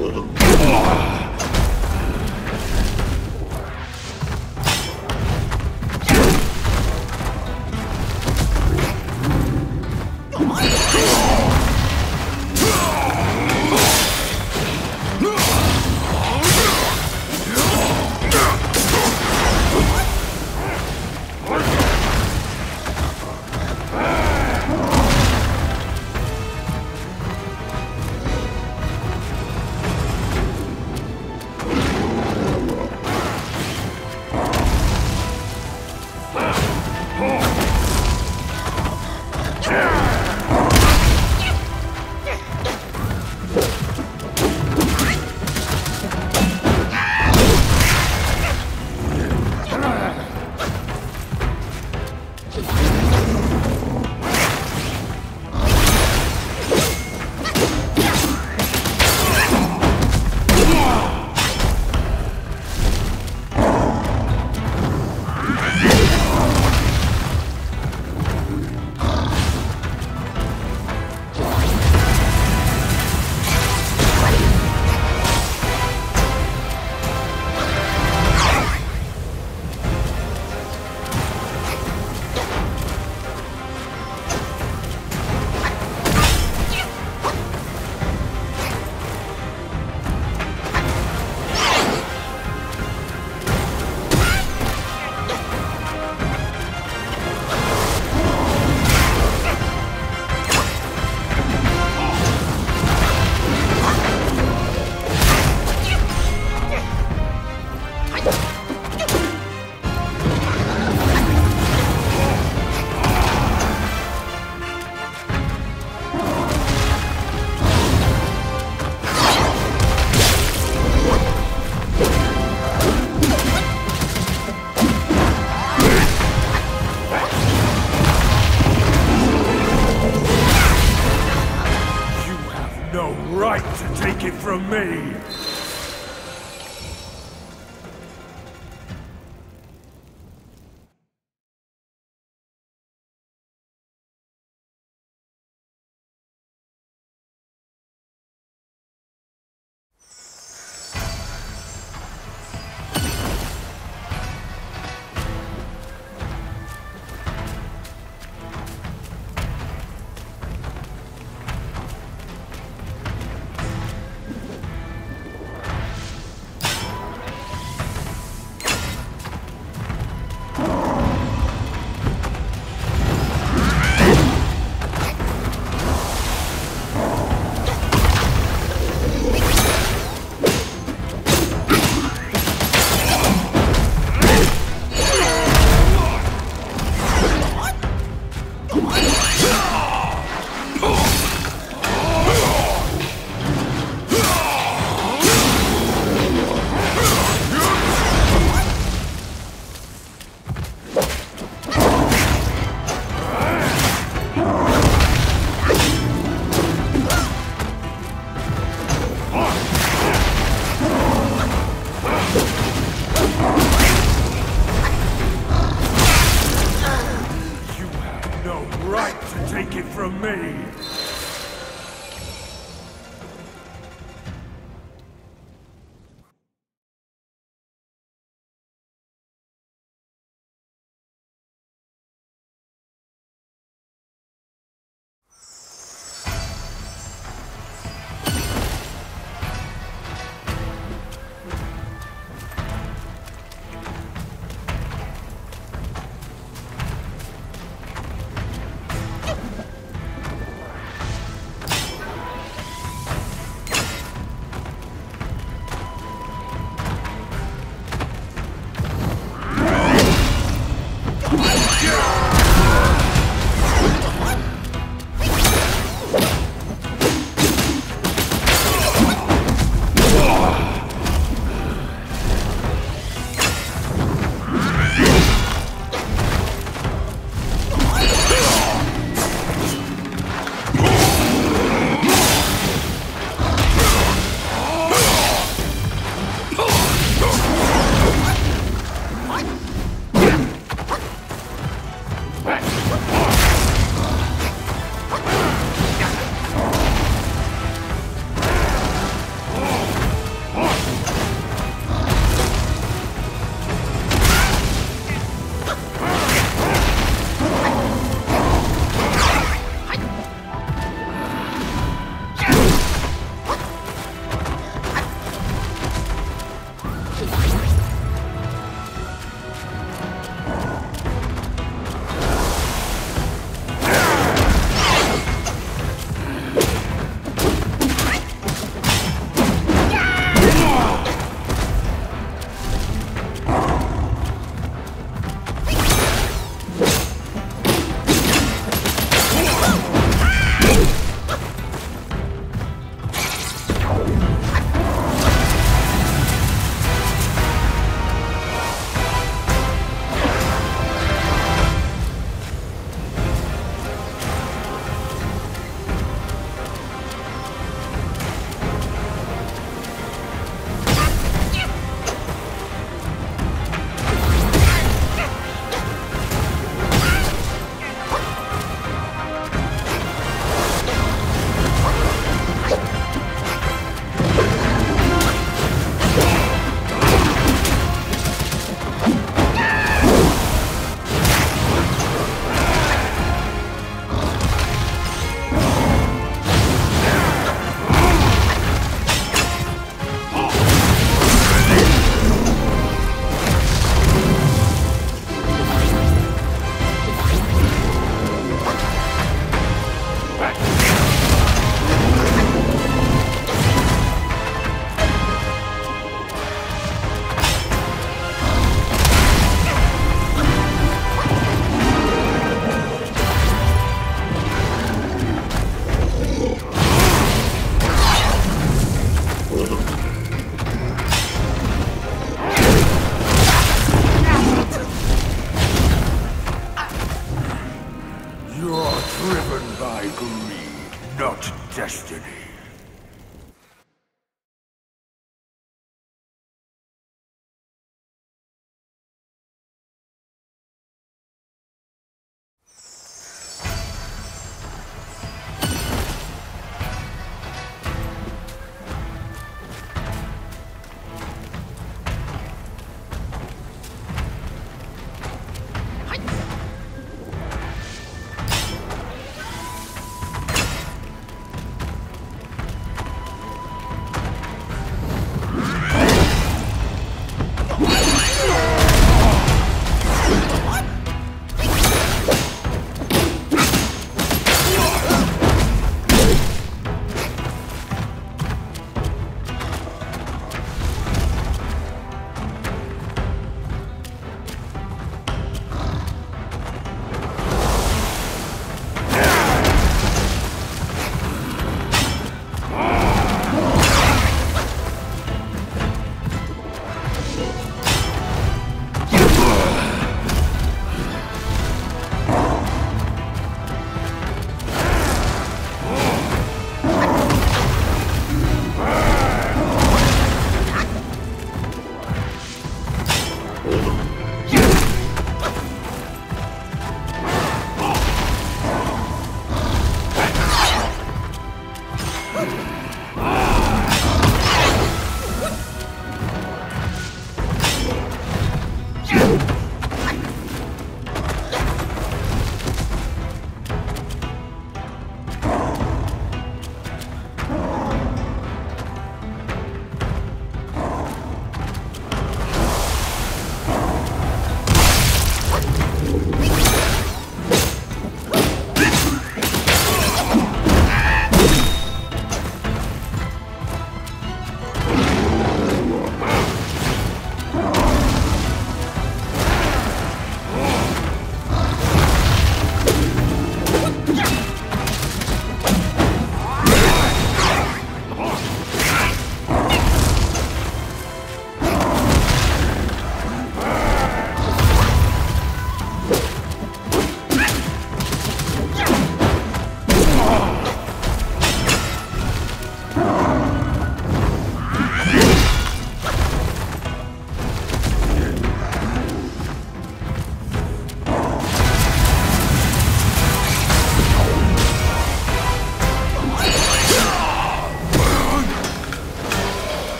From me! From me! destiny.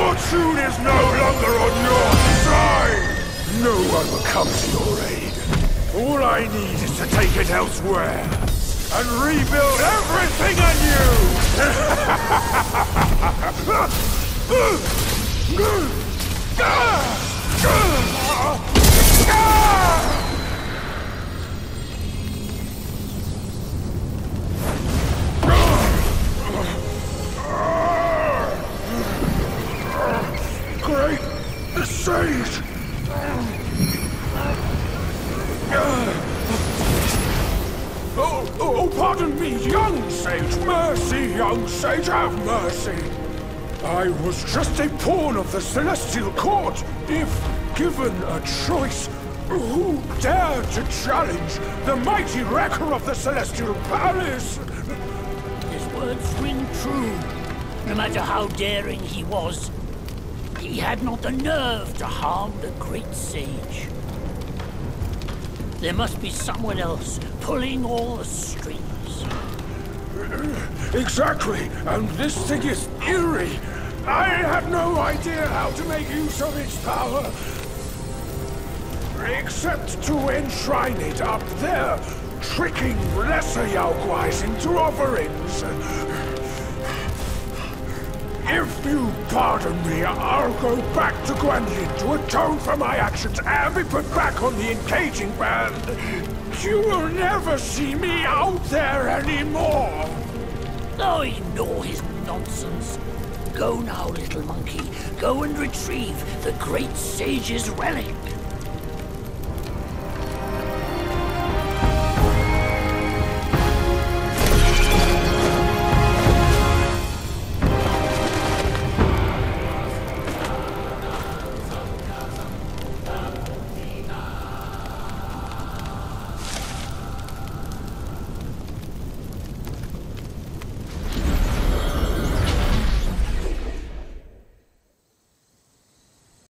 Fortune is no longer on your side! No one will come to your aid. All I need is to take it elsewhere and rebuild everything anew! Great Sage! Oh, pardon me, young Sage! Mercy, young Sage, have mercy! I was just a pawn of the Celestial Court. If given a choice, who dared to challenge the mighty wrecker of the Celestial Palace? His words ring true. No matter how daring he was, he had not the nerve to harm the great sage. There must be someone else pulling all the strings. Exactly, and this thing is eerie. I have no idea how to make use of its power, except to enshrine it up there, tricking lesser Yaoguais into offerings. If you pardon me, I'll go back to Guanyin to atone for my actions and be put back on the engaging band. You will never see me out there anymore. Oh, ignore his nonsense. Go now, little monkey. Go and retrieve the great sage's relic.